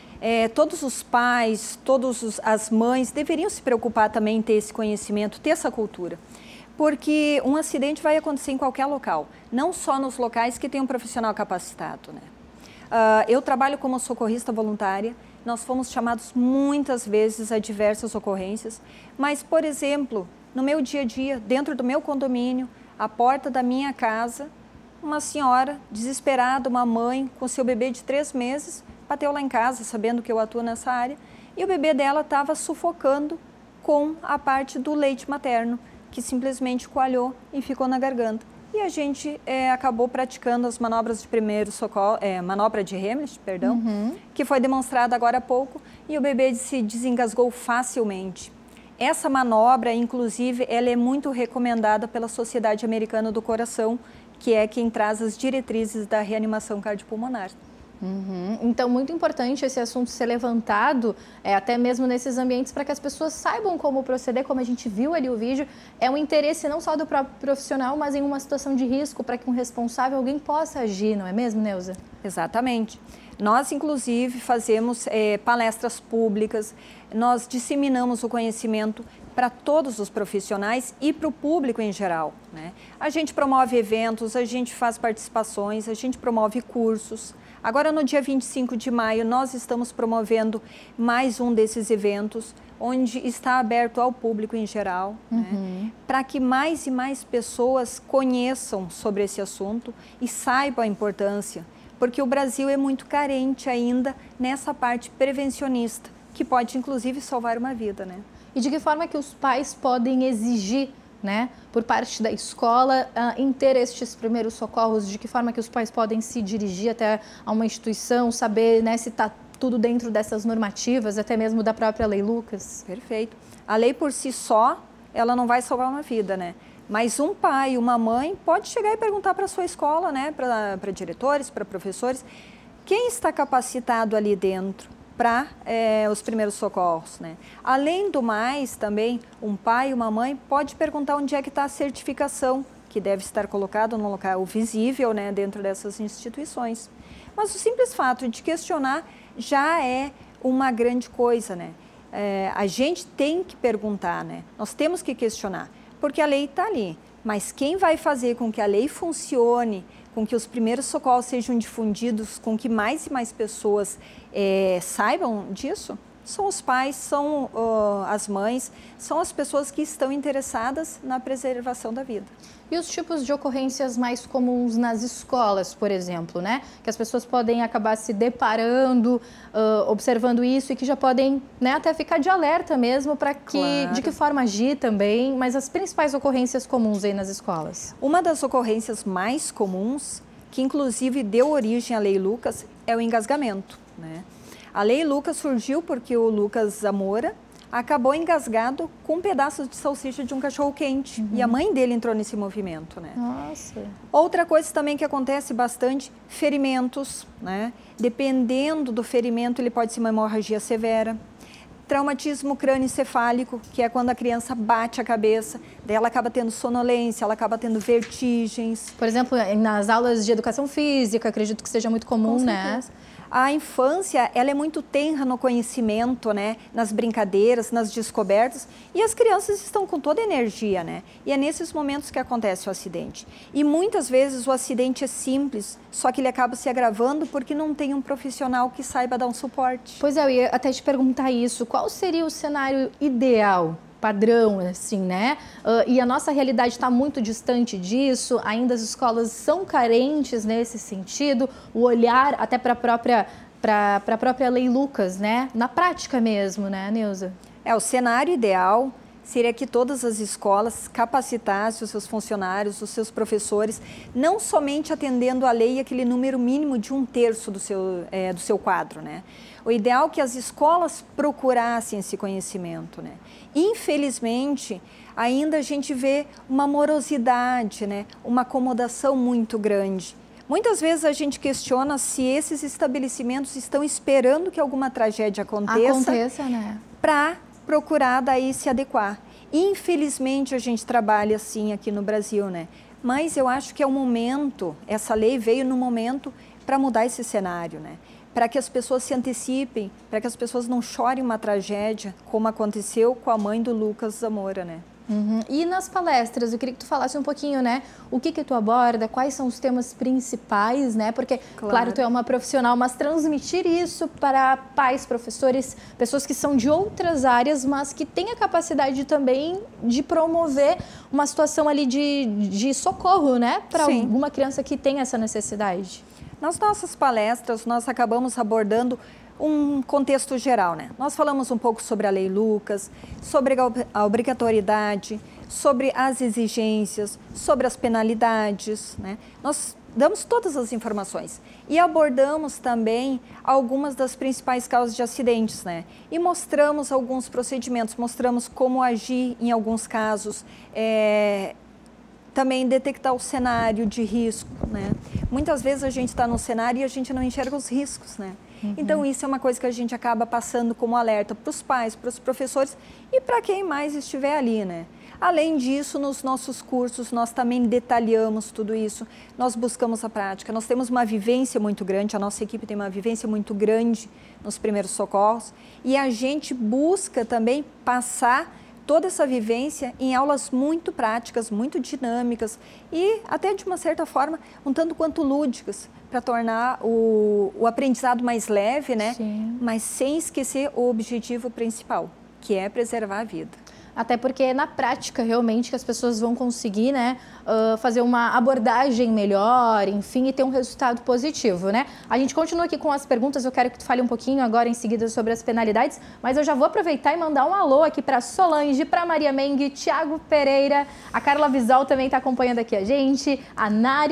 [SPEAKER 16] Todos os pais, todas as mães deveriam se preocupar também em ter esse conhecimento, ter essa cultura. Porque um acidente vai acontecer em qualquer local, não só nos locais que tem um profissional capacitado, né? Eu trabalho como socorrista voluntária, nós fomos chamados muitas vezes a diversas ocorrências, mas, por exemplo, no meu dia a dia, dentro do meu condomínio, à porta da minha casa, uma senhora desesperada, uma mãe com seu bebê de 3 meses, bateu lá em casa, sabendo que eu atuo nessa área, e o bebê dela estava sufocando com a parte do leite materno, que simplesmente coalhou e ficou na garganta. E a gente acabou praticando as manobras de primeiro socorro, manobra de Heimlich, perdão, que foi demonstrada agora há pouco, e o bebê se desengasgou facilmente. Essa manobra, inclusive, ela é muito recomendada pela Sociedade Americana do Coração, que é quem traz as diretrizes da reanimação cardiopulmonar.
[SPEAKER 9] Então, muito importante esse assunto ser levantado, até mesmo nesses ambientes, para que as pessoas saibam como proceder, como a gente viu ali o vídeo. É um interesse não só do próprio profissional, mas em uma situação de risco, para que um responsável, alguém possa agir, não é mesmo, Neuza?
[SPEAKER 16] Exatamente. Nós, inclusive, fazemos palestras públicas, nós disseminamos o conhecimento para todos os profissionais e para o público em geral, né? A gente promove eventos, a gente faz participações, a gente promove cursos. Agora, no dia 25 de maio, nós estamos promovendo mais um desses eventos, onde está aberto ao público em geral, né? Para que mais e mais pessoas conheçam sobre esse assunto e saibam a importância, porque o Brasil é muito carente ainda nessa parte prevencionista, que pode, inclusive, salvar uma vida, né?
[SPEAKER 9] E de que forma que os pais podem exigir, né, por parte da escola, em ter estes primeiros socorros? De que forma que os pais podem se dirigir até a uma instituição, saber, né, se está tudo dentro dessas normativas, até mesmo da própria Lei Lucas?
[SPEAKER 16] Perfeito. A lei por si só, ela não vai salvar uma vida, né? Mas um pai, uma mãe pode chegar e perguntar para a sua escola, né, para diretores, para professores, quem está capacitado ali dentro para os primeiros socorros, né? Além do mais, também, um pai e uma mãe pode perguntar onde é que está a certificação, que deve estar colocado no local visível, né, dentro dessas instituições. Mas o simples fato de questionar já é uma grande coisa, né? A gente tem que perguntar, né? Nós temos que questionar, porque a lei está ali. Mas quem vai fazer com que a lei funcione, com que os primeiros socorros sejam difundidos, com que mais e mais pessoas saibam disso, são os pais, são as mães, são as pessoas que estão interessadas na preservação da vida.
[SPEAKER 9] E os tipos de ocorrências mais comuns nas escolas, por exemplo, né? Que as pessoas podem acabar se deparando, observando isso e que já podem, né, até ficar de alerta mesmo para que, claro, de que forma agir também, mas as principais ocorrências comuns aí nas escolas.
[SPEAKER 16] Uma das ocorrências mais comuns, que inclusive deu origem à Lei Lucas, é o engasgamento, né? A Lei Lucas surgiu porque o Lucas Zamora acabou engasgado com um pedaço de salsicha de um cachorro-quente. E a mãe dele entrou nesse movimento, né?
[SPEAKER 9] Nossa!
[SPEAKER 16] Outra coisa também que acontece bastante, ferimentos, né? Dependendo do ferimento, ele pode ser uma hemorragia severa. Traumatismo crânioencefálico, que é quando a criança bate a cabeça, daí ela acaba tendo sonolência, ela acaba tendo vertigens.
[SPEAKER 9] Por exemplo, nas aulas de educação física, acredito que seja muito comum, né?
[SPEAKER 16] A infância, ela é muito tenra no conhecimento, né? Nas brincadeiras, nas descobertas, e as crianças estão com toda a energia, né? E é nesses momentos que acontece o acidente. E muitas vezes o acidente é simples, só que ele acaba se agravando porque não tem um profissional que saiba dar um suporte.
[SPEAKER 9] Pois é, eu ia até te perguntar isso, qual seria o cenário ideal? Padrão, assim, né? E a nossa realidade está muito distante disso, ainda as escolas são carentes nesse sentido, o olhar até para a própria Lei Lucas, né? Na prática mesmo, né, Neuza?
[SPEAKER 16] O cenário ideal seria que todas as escolas capacitassem os seus funcionários, os seus professores, não somente atendendo a lei aquele número mínimo de 1/3 do seu quadro, né? O ideal é que as escolas procurassem esse conhecimento, né? Infelizmente, ainda a gente vê uma morosidade, né? Uma acomodação muito grande. Muitas vezes a gente questiona se esses estabelecimentos estão esperando que alguma tragédia aconteça,
[SPEAKER 9] né?
[SPEAKER 16] Para procurar daí se adequar. Infelizmente a gente trabalha assim aqui no Brasil, né? Mas eu acho que é o momento, essa lei veio no momento para mudar esse cenário, né? Para que as pessoas se antecipem, para que as pessoas não chorem uma tragédia, como aconteceu com a mãe do Lucas Zamora, né?
[SPEAKER 9] E nas palestras, eu queria que tu falasse um pouquinho, né? O que tu aborda, quais são os temas principais, né? Porque, claro, tu é uma profissional, mas transmitir isso para pais, professores, pessoas que são de outras áreas, mas que têm a capacidade também de promover uma situação ali de socorro, né? Para alguma criança que tem essa necessidade.
[SPEAKER 16] Nas nossas palestras, nós acabamos abordando um contexto geral, né? Nós falamos um pouco sobre a Lei Lucas, sobre a obrigatoriedade, sobre as exigências, sobre as penalidades, né? Nós damos todas as informações e abordamos também algumas das principais causas de acidentes, né? E mostramos alguns procedimentos, mostramos como agir em alguns casos, também detectar o cenário de risco, né? Muitas vezes a gente está no cenário e a gente não enxerga os riscos, né? Então, isso é uma coisa que a gente acaba passando como alerta para os pais, para os professores e para quem mais estiver ali, né? Além disso, nos nossos cursos, nós também detalhamos tudo isso, nós buscamos a prática, nós temos uma vivência muito grande, a nossa equipe tem uma vivência muito grande nos primeiros socorros e a gente busca também passar toda essa vivência em aulas muito práticas, muito dinâmicas e até de uma certa forma um tanto quanto lúdicas, para tornar o aprendizado mais leve, né? Sim. Mas sem esquecer o objetivo principal, que é preservar a vida.
[SPEAKER 9] Até porque na prática, realmente, que as pessoas vão conseguir, né, fazer uma abordagem melhor, enfim, e ter um resultado positivo, né? A gente continua aqui com as perguntas, eu quero que tu fale um pouquinho agora em seguida sobre as penalidades, mas eu já vou aproveitar e mandar um alô aqui para Solange, para Maria Mengue, Thiago Pereira, a Carla Visol também está acompanhando aqui a gente, a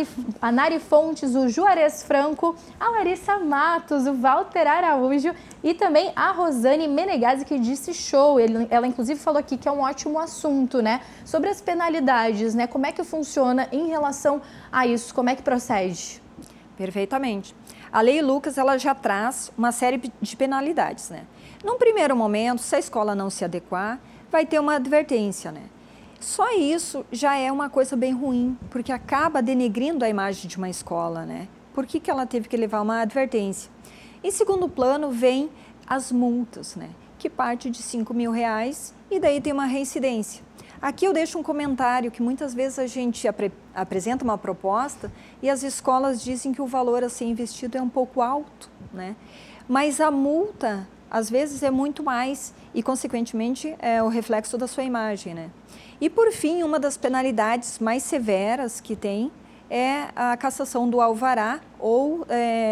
[SPEAKER 9] Nari Fontes, o Juarez Franco, a Larissa Matos, o Walter Araújo e também a Rosane Menegazzi, que disse show. Ela inclusive falou aqui que é um ótimo assunto, né? Sobre as penalidades, né? Como é que funciona em relação a isso? Como é que procede?
[SPEAKER 16] Perfeitamente. A Lei Lucas, ela já traz uma série de penalidades, né? Num primeiro momento, se a escola não se adequar, vai ter uma advertência, né? Só isso já é uma coisa bem ruim, porque acaba denegrindo a imagem de uma escola, né? Por que ela teve que levar uma advertência? Em segundo plano, vem as multas, né? Que parte de R$5.000 e daí tem uma reincidência. Aqui eu deixo um comentário que muitas vezes a gente apresenta uma proposta e as escolas dizem que o valor a ser investido é um pouco alto, né? Mas a multa, às vezes, é muito mais e, consequentemente, é o reflexo da sua imagem, né? E, por fim, uma das penalidades mais severas que tem é a cassação do alvará ou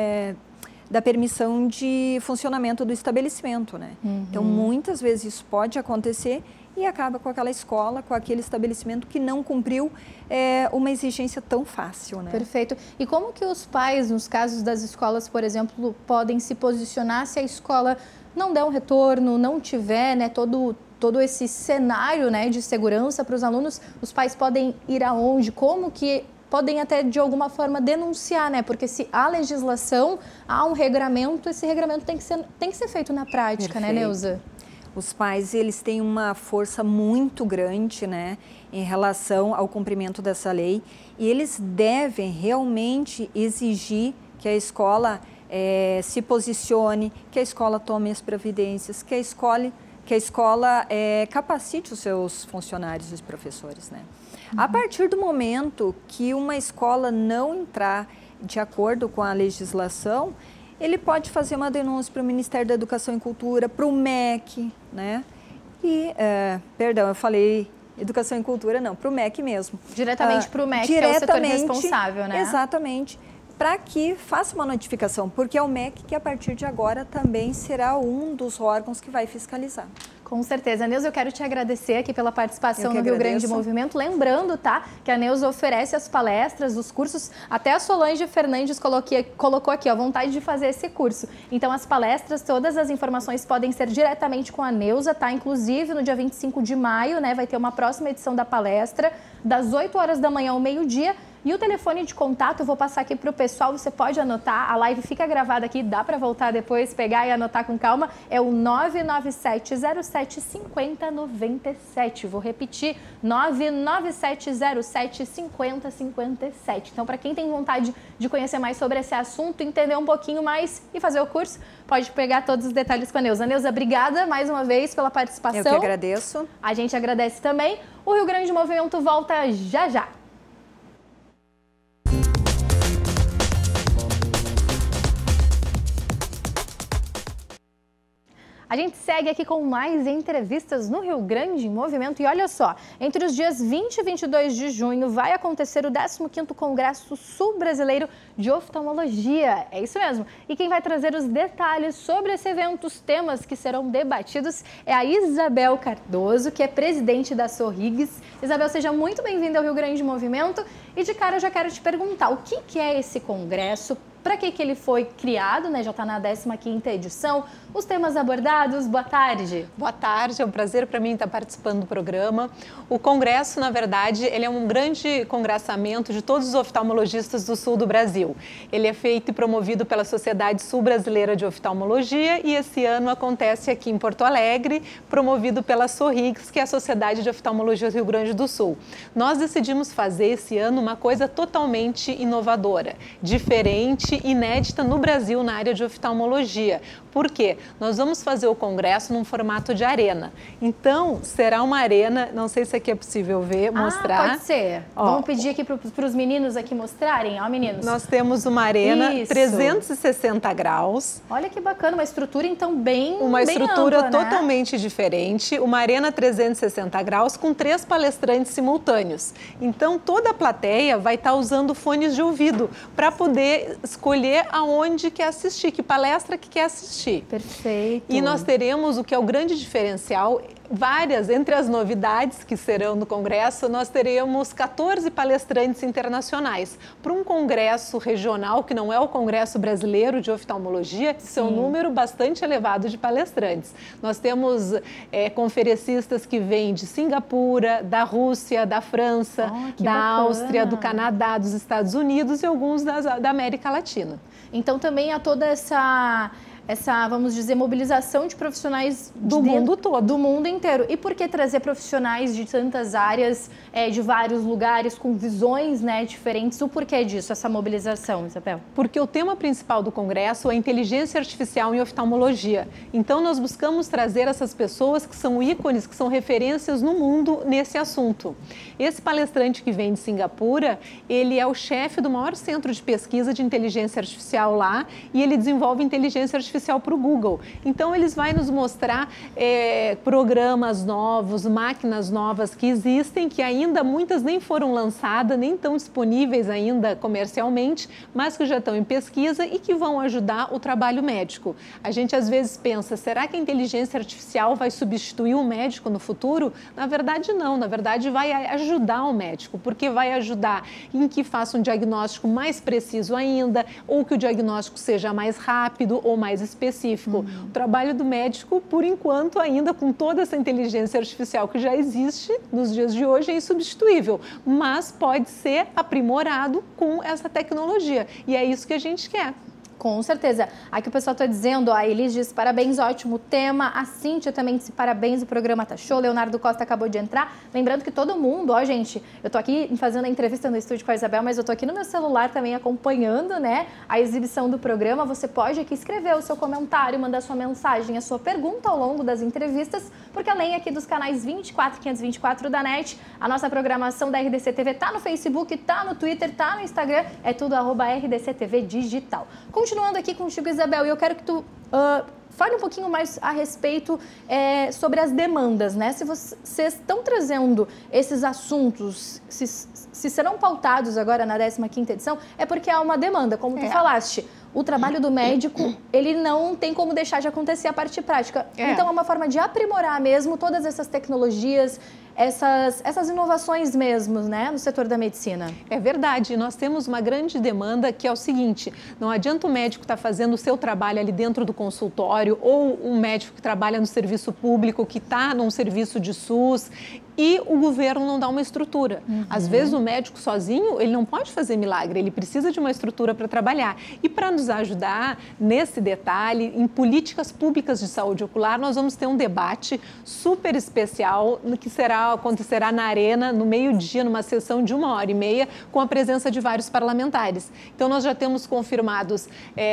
[SPEAKER 16] da permissão de funcionamento do estabelecimento, né? Então, muitas vezes isso pode acontecer e acaba com aquela escola, com aquele estabelecimento que não cumpriu uma exigência tão fácil, né?
[SPEAKER 9] Perfeito. E como que os pais, nos casos das escolas, por exemplo, podem se posicionar se a escola não der um retorno, não tiver, né, todo esse cenário, né, de segurança para os alunos? Os pais podem ir aonde? Como que podem até, de alguma forma, denunciar, né? Porque se há legislação, há um regramento, esse regramento tem que ser feito na prática, né, Neuza?
[SPEAKER 16] Os pais, eles têm uma força muito grande, né, em relação ao cumprimento dessa lei e eles devem realmente exigir que a escola se posicione, que a escola tome as providências, que a escola capacite os seus funcionários e os professores, né? A partir do momento que uma escola não entrar de acordo com a legislação, ele pode fazer uma denúncia para o Ministério da Educação e Cultura, para o MEC, né? E, perdão, eu falei Educação e Cultura, não, para o MEC mesmo.
[SPEAKER 9] Diretamente para o MEC, que é o setor responsável, né?
[SPEAKER 16] Exatamente, para que faça uma notificação, porque é o MEC que a partir de agora também será um dos órgãos que vai fiscalizar.
[SPEAKER 9] Com certeza. Neuza, eu quero te agradecer aqui pela participação no Rio Grande Movimento. Lembrando, tá, que a Neuza oferece as palestras, os cursos, até a Solange Fernandes colocou aqui, ó, vontade de fazer esse curso. Então, as palestras, todas as informações podem ser diretamente com a Neuza, tá? Inclusive, no dia 25 de maio, né, vai ter uma próxima edição da palestra, das 8 horas da manhã ao meio-dia. E o telefone de contato eu vou passar aqui para o pessoal, você pode anotar, a live fica gravada aqui, dá para voltar depois, pegar e anotar com calma, é o 997075097, vou repetir, 997075057. Então, para quem tem vontade de conhecer mais sobre esse assunto, entender um pouquinho mais e fazer o curso, pode pegar todos os detalhes com a Neuza. Neuza, obrigada mais uma vez pela participação.
[SPEAKER 16] Eu que agradeço.
[SPEAKER 9] A gente agradece também. O Rio Grande Movimento volta já já. A gente segue aqui com mais entrevistas no Rio Grande em Movimento. E olha só, entre os dias 20 e 22 de junho vai acontecer o 15º Congresso Sul Brasileiro de Oftalmologia. É isso mesmo. E quem vai trazer os detalhes sobre esse evento, os temas que serão debatidos, é a Isabel Cardoso, que é presidente da Sorrigs. Isabel, seja muito bem-vinda ao Rio Grande em Movimento. E de cara eu já quero te perguntar, o que é esse congresso? Para que ele foi criado, né? Já está na 15ª edição. Os temas abordados, boa tarde.
[SPEAKER 17] Boa tarde, é um prazer para mim estar participando do programa. O congresso, na verdade, ele é um grande congressamento de todos os oftalmologistas do sul do Brasil. Ele é feito e promovido pela Sociedade Sul Brasileira de Oftalmologia e esse ano acontece aqui em Porto Alegre, promovido pela Sorrigs, que é a Sociedade de Oftalmologia do Rio Grande do Sul. Nós decidimos fazer esse ano uma coisa totalmente inovadora, diferente, inédita no Brasil na área de oftalmologia. Por quê? Nós vamos fazer o congresso num formato de arena. Então, será uma arena, não sei se aqui é possível ver, mostrar.
[SPEAKER 9] Pode ser. Ó, vamos pedir aqui para os meninos aqui mostrarem. Ó, meninos.
[SPEAKER 17] Nós temos uma arena 360 graus.
[SPEAKER 9] Olha que bacana, uma estrutura então bem
[SPEAKER 17] Uma estrutura
[SPEAKER 9] ampla,
[SPEAKER 17] totalmente diferente, uma arena 360 graus com 3 palestrantes simultâneos. Então, toda a plateia vai estar usando fones de ouvido para poder escolher aonde quer assistir, que palestra que quer assistir.
[SPEAKER 9] Perfeito.
[SPEAKER 17] E nós teremos o que é o grande diferencial, entre as novidades que serão no congresso, nós teremos 14 palestrantes internacionais. Para um congresso regional, que não é o Congresso Brasileiro de Oftalmologia, isso é um número bastante elevado de palestrantes. Nós temos conferencistas que vêm de Singapura, da Rússia, da França, da Áustria, do Canadá, dos Estados Unidos e alguns da América Latina.
[SPEAKER 9] Então também há toda essa, vamos dizer, mobilização de profissionais
[SPEAKER 17] do mundo todo.
[SPEAKER 9] Do mundo inteiro. E por que trazer profissionais de tantas áreas, de vários lugares, com visões, né, diferentes? O porquê disso, essa mobilização, Isabel?
[SPEAKER 17] Porque o tema principal do congresso é inteligência artificial em oftalmologia. Então, nós buscamos trazer essas pessoas que são ícones, que são referências no mundo nesse assunto. Esse palestrante que vem de Singapura, ele é o chefe do maior centro de pesquisa de inteligência artificial lá e ele desenvolve inteligência artificial para o Google. Então, eles vão nos mostrar programas novos, máquinas novas que existem, que ainda muitas nem foram lançadas, nem estão disponíveis ainda comercialmente, mas que já estão em pesquisa e que vão ajudar o trabalho médico. A gente às vezes pensa, será que a inteligência artificial vai substituir o médico no futuro? Na verdade, não. Na verdade, vai ajudar o médico, porque vai ajudar em que faça um diagnóstico mais preciso ainda, ou que o diagnóstico seja mais rápido ou mais específico. O trabalho do médico, por enquanto, ainda com toda essa inteligência artificial que já existe nos dias de hoje, é insubstituível, mas pode ser aprimorado com essa tecnologia. E é isso que a gente quer.
[SPEAKER 9] Com certeza. Aqui o pessoal está dizendo, a Elis diz parabéns, ótimo tema. A Cíntia também disse parabéns, o programa tá show. Leonardo Costa acabou de entrar. Lembrando que todo mundo, gente, eu tô aqui fazendo a entrevista no estúdio com a Isabel, mas eu tô aqui no meu celular também acompanhando, né, a exibição do programa. Você pode aqui escrever o seu comentário, mandar sua mensagem, a sua pergunta ao longo das entrevistas, porque além aqui dos canais 24 e 524 da NET, a nossa programação da RDC TV tá no Facebook, tá no Twitter, tá no Instagram, é tudo @RDC TV Digital. Continuando aqui contigo, Isabel, e eu quero que tu fale um pouquinho mais a respeito sobre as demandas, né? Se vocês estão trazendo esses assuntos, se serão pautados agora na 15ª edição, é porque há uma demanda, como tu falaste. O trabalho do médico, ele não tem como deixar de acontecer a parte prática. Então, é uma forma de aprimorar mesmo todas essas tecnologias, essas inovações mesmo, né, no setor da medicina.
[SPEAKER 17] É verdade. Nós temos uma grande demanda que é o seguinte, não adianta o médico estar fazendo o seu trabalho ali dentro do consultório ou um médico que trabalha no serviço público, que está num serviço de SUS e o governo não dá uma estrutura. Às vezes o médico sozinho, ele não pode fazer milagre, ele precisa de uma estrutura para trabalhar. E para nos ajudar nesse detalhe, em políticas públicas de saúde ocular, nós vamos ter um debate super especial, que será acontecerá na Arena no meio-dia, numa sessão de 1h30, com a presença de vários parlamentares. Então, nós já temos confirmados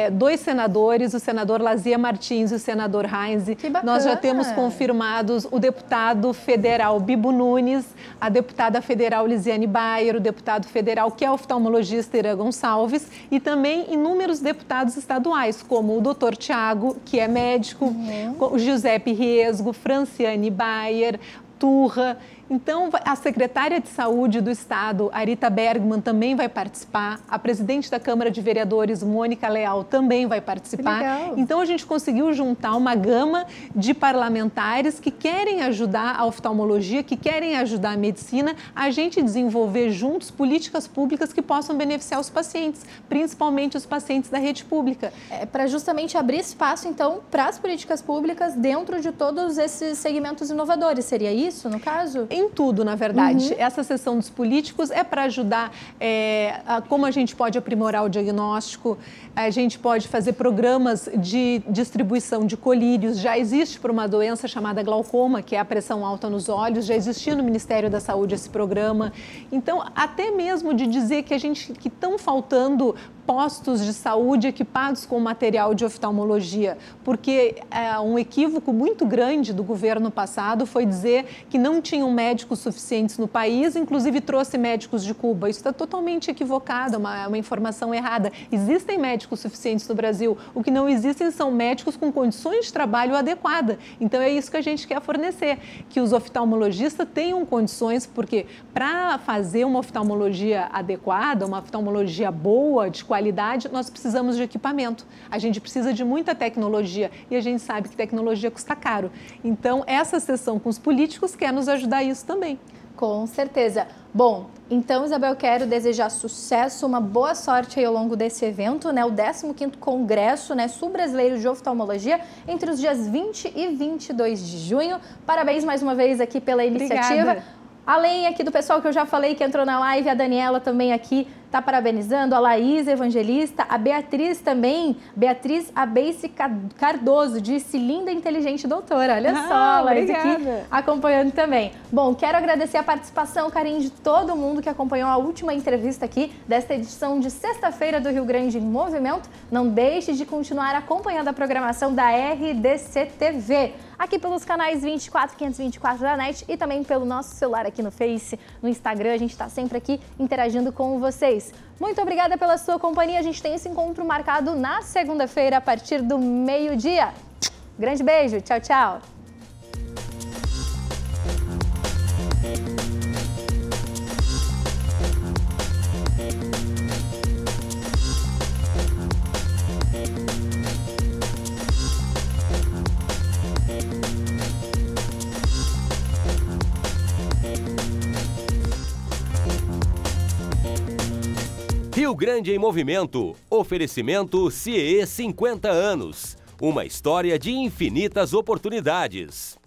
[SPEAKER 17] 2 senadores, o senador Lazia Martins e o senador Heinze.
[SPEAKER 9] Que bacana.
[SPEAKER 17] Nós já temos confirmados o deputado federal Bibo Nunes, a deputada federal Lisiane Bayer, o deputado federal que é oftalmologista Irã Gonçalves e também inúmeros deputados estaduais, como o doutor Tiago, que é médico, o Giuseppe Riesgo, Franciane Bayer, Turra. Então, a secretária de Saúde do Estado, Arita Bergman, também vai participar. A presidente da Câmara de Vereadores, Mônica Leal, também vai participar. Então, a gente conseguiu juntar uma gama de parlamentares que querem ajudar a oftalmologia, que querem ajudar a medicina, a gente desenvolver juntos políticas públicas que possam beneficiar os pacientes, principalmente os pacientes da rede pública.
[SPEAKER 9] Para justamente abrir espaço, então, para as políticas públicas dentro de todos esses segmentos inovadores. Seria isso, no caso?
[SPEAKER 17] Em tudo, na verdade. Essa sessão dos políticos é para ajudar como a gente pode aprimorar o diagnóstico, a gente pode fazer programas de distribuição de colírios. Já existe para uma doença chamada glaucoma, que é a pressão alta nos olhos, já existia no Ministério da Saúde esse programa. Então, até mesmo de dizer que estão faltando postos de saúde equipados com material de oftalmologia, porque um equívoco muito grande do governo passado foi dizer que não tinham médicos suficientes no país, inclusive trouxe médicos de Cuba. Isso está totalmente equivocado, é uma informação errada. Existem médicos suficientes no Brasil, o que não existem são médicos com condições de trabalho adequadas. Então é isso que a gente quer fornecer, que os oftalmologistas tenham condições, porque para fazer uma oftalmologia adequada, uma oftalmologia boa, de qualidade, nós precisamos de equipamento. A gente precisa de muita tecnologia e a gente sabe que tecnologia custa caro. Então, essa sessão com os políticos quer nos ajudar a isso também.
[SPEAKER 9] Com certeza. Bom, então, Isabel, quero desejar sucesso, uma boa sorte aí ao longo desse evento, né? O 15º Congresso, né, Sul-Brasileiro de Oftalmologia, entre os dias 20 e 22 de junho. Parabéns mais uma vez aqui pela iniciativa.
[SPEAKER 17] Obrigada.
[SPEAKER 9] Além aqui do pessoal que eu já falei que entrou na live, a Daniela também aqui está parabenizando, a Laís Evangelista, a Beatriz também, Beatriz Abeice Cardoso, disse linda, inteligente doutora. Olha só, Laís aqui acompanhando também. Bom, quero agradecer a participação, o carinho de todo mundo que acompanhou a última entrevista aqui desta edição de sexta-feira do Rio Grande em Movimento. Não deixe de continuar acompanhando a programação da RDC TV, aqui pelos canais 24 e 524 da NET e também pelo nosso celular aqui no Face, no Instagram. A gente está sempre aqui interagindo com vocês. Muito obrigada pela sua companhia. A gente tem esse encontro marcado na segunda-feira, a partir do meio-dia. Grande beijo. Tchau, tchau.
[SPEAKER 2] Rio Grande em Movimento. Oferecimento CIE 50 anos. Uma história de infinitas oportunidades.